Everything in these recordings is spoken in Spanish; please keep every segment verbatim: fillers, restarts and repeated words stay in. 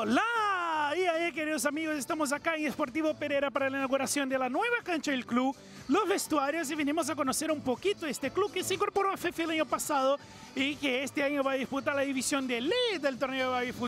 Hola, y ahí, queridos amigos, estamos acá en Sportivo Pereira para la inauguración de la nueva cancha del club, los vestuarios, y venimos a conocer un poquito este club que se incorporó a FEFI el año pasado y que este año va a disputar la división de Elite del torneo de Baby Fútbol.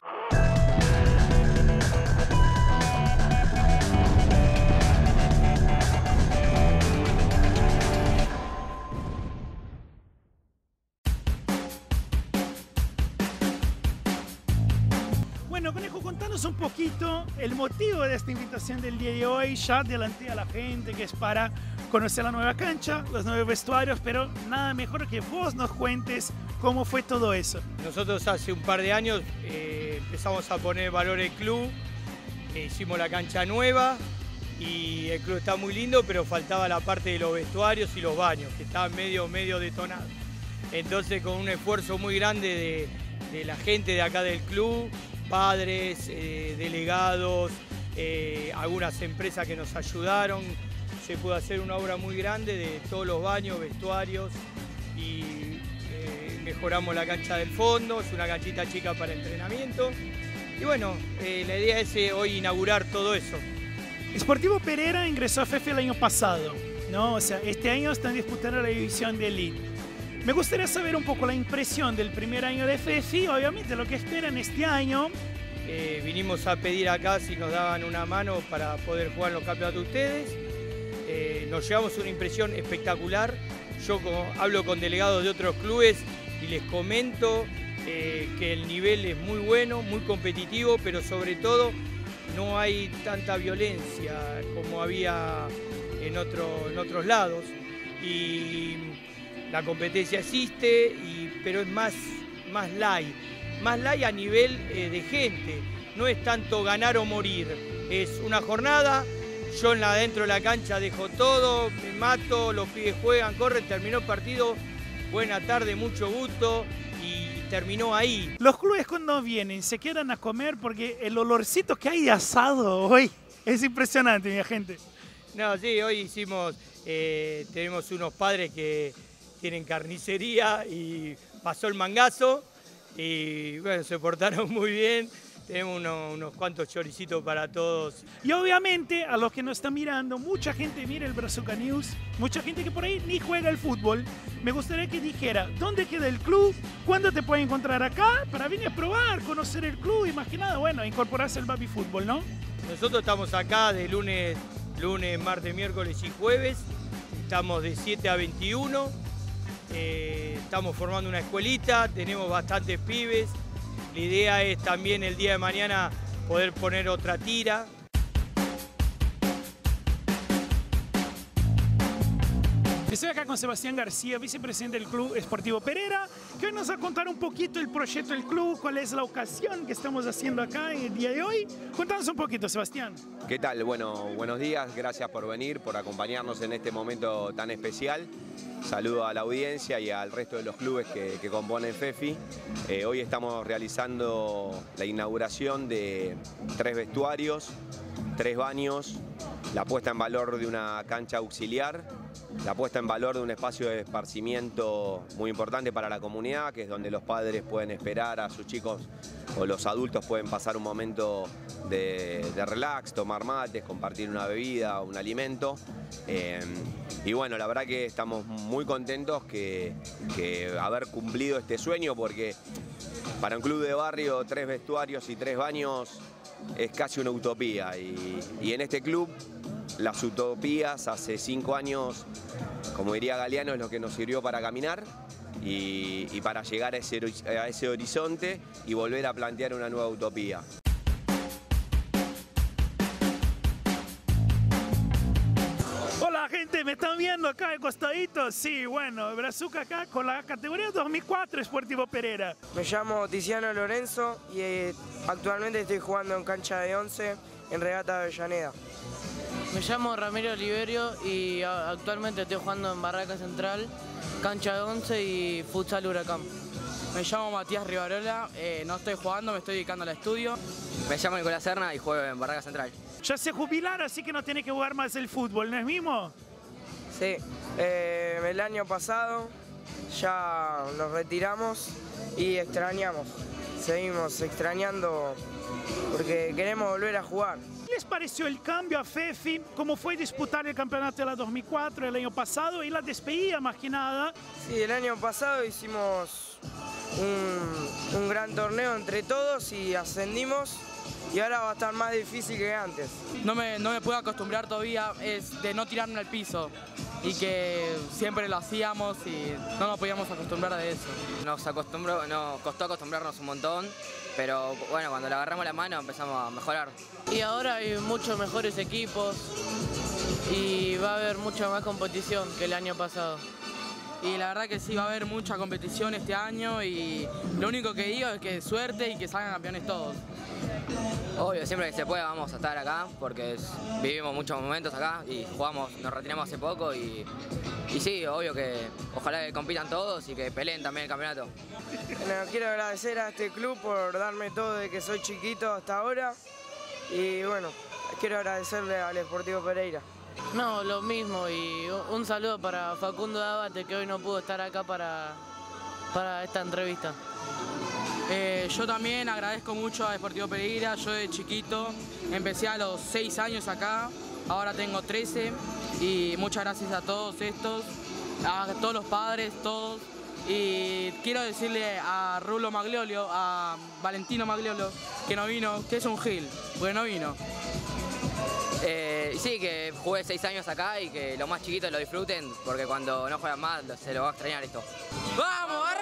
Bueno, Conejo, contanos un poquito el motivo de esta invitación del día de hoy. Ya adelanté a la gente que es para conocer la nueva cancha, los nuevos vestuarios, pero nada mejor que vos nos cuentes cómo fue todo eso. Nosotros hace un par de años eh, empezamos a poner valor el club, eh, hicimos la cancha nueva y el club está muy lindo, pero faltaba la parte de los vestuarios y los baños, que estaban medio, medio detonados. Entonces, con un esfuerzo muy grande de, de la gente de acá del club, padres, eh, delegados, eh, algunas empresas que nos ayudaron, se pudo hacer una obra muy grande de todos los baños, vestuarios y eh, mejoramos la cancha del fondo, es una canchita chica para entrenamiento y bueno, eh, la idea es eh, hoy inaugurar todo eso. Sportivo Pereira ingresó a FEFI el año pasado, ¿no? O sea, este año están disputando la división de Elite. Me gustaría saber un poco la impresión del primer año de FEFI, obviamente lo que esperan este año. Eh, vinimos a pedir acá si nos daban una mano para poder jugar los campeonatos de ustedes. Eh, nos llevamos una impresión espectacular. Yo como, hablo con delegados de otros clubes y les comento eh, que el nivel es muy bueno, muy competitivo, pero sobre todo no hay tanta violencia como había en, otro, en otros lados. Y la competencia existe, y, pero es más, más light, más light a nivel eh, de gente. No es tanto ganar o morir, es una jornada, yo en la, dentro de la cancha dejo todo, me mato, los pibes juegan, corren, terminó el partido, buena tarde, mucho gusto y terminó ahí. Los clubes cuando vienen se quedan a comer porque el olorcito que hay de asado hoy es impresionante, mi gente. No, sí, hoy hicimos, eh, tenemos unos padres que tienen carnicería y pasó el mangazo y bueno, se portaron muy bien. Tenemos unos, unos cuantos choricitos para todos. Y obviamente a los que nos están mirando, mucha gente mira el Brazuca News, mucha gente que por ahí ni juega el fútbol. Me gustaría que dijera dónde queda el club, cuándo te puede encontrar acá, para venir a probar, conocer el club y más que nada, bueno, incorporarse al Baby Fútbol, ¿no? Nosotros estamos acá de lunes, lunes, martes, miércoles y jueves. Estamos de siete a veintiuno. Eh, estamos formando una escuelita, tenemos bastantes pibes. La idea es también el día de mañana poder poner otra tira. Estoy acá con Sebastián García, vicepresidente del Club Sportivo Pereira, que hoy nos va a contar un poquito el proyecto del club, cuál es la ocasión que estamos haciendo acá en el día de hoy. Cuéntanos un poquito, Sebastián. ¿Qué tal? Bueno, buenos días, gracias por venir, por acompañarnos en este momento tan especial. Saludo a la audiencia y al resto de los clubes que, que componen FEFI. Eh, hoy estamos realizando la inauguración de tres vestuarios, tres baños, la puesta en valor de una cancha auxiliar, la puesta en valor de un espacio de esparcimiento muy importante para la comunidad, que es donde los padres pueden esperar a sus chicos o los adultos pueden pasar un momento de, de relax, tomar mates, compartir una bebida, un alimento. Eh, y bueno, la verdad que estamos muy contentos que, que haber cumplido este sueño, porque para un club de barrio tres vestuarios y tres baños es casi una utopía. Y, y en este club las utopías hace cinco años, como diría Galeano, es lo que nos sirvió para caminar y, y para llegar a ese, a ese horizonte y volver a plantear una nueva utopía. Hola gente, ¿me están viendo acá de costadito? Sí, bueno, Brazuca acá con la categoría dos mil cuatro Sportivo Pereira. Me llamo Tiziano Lorenzo y eh, actualmente estoy jugando en cancha de once en Regata Avellaneda. Me llamo Ramiro Oliverio y actualmente estoy jugando en Barraca Central, cancha de once y futsal Huracán. Me llamo Matías Rivarola, eh, no estoy jugando, me estoy dedicando al estudio. Me llamo Nicolás Serna y juego en Barraca Central. Ya se jubilaron, así que no tiene que jugar más el fútbol, ¿no es mismo? Sí, eh, el año pasado ya nos retiramos y extrañamos. seguimos extrañando porque queremos volver a jugar. ¿Qué les pareció el cambio a Fefi? ¿Cómo fue disputar el campeonato de la dos mil cuatro el año pasado y la despedida más que nada? Sí, el año pasado hicimos un, un gran torneo entre todos y ascendimos y ahora va a estar más difícil que antes. No me, no me puedo acostumbrar todavía es de no tirarme al piso y que siempre lo hacíamos y no nos podíamos acostumbrar de eso. Nos acostumbró, nos costó acostumbrarnos un montón, pero bueno, cuando le agarramos la mano empezamos a mejorar. Y ahora hay muchos mejores equipos y va a haber mucha más competición que el año pasado. Y la verdad que sí, va a haber mucha competición este año y lo único que digo es que suerte y que salgan campeones todos. Obvio, siempre que se pueda vamos a estar acá porque es, vivimos muchos momentos acá y jugamos, nos retiramos hace poco y, y sí, obvio que ojalá que compitan todos y que peleen también el campeonato. Bueno, quiero agradecer a este club por darme todo desde que soy chiquito hasta ahora y bueno, quiero agradecerle al Sportivo Pereira. No, lo mismo y un saludo para Facundo Abate que hoy no pudo estar acá para, para esta entrevista. Eh, yo también agradezco mucho a Deportivo Pereira, yo de chiquito empecé a los seis años acá, ahora tengo trece y muchas gracias a todos estos, a todos los padres, todos. Y quiero decirle a Rulo Magliolio, a Valentino Magliolio, que no vino, que es un gil, porque no vino. Eh, sí, que jugué seis años acá y que los más chiquitos lo disfruten porque cuando no juegan más se lo va a extrañar esto. ¡Vamos!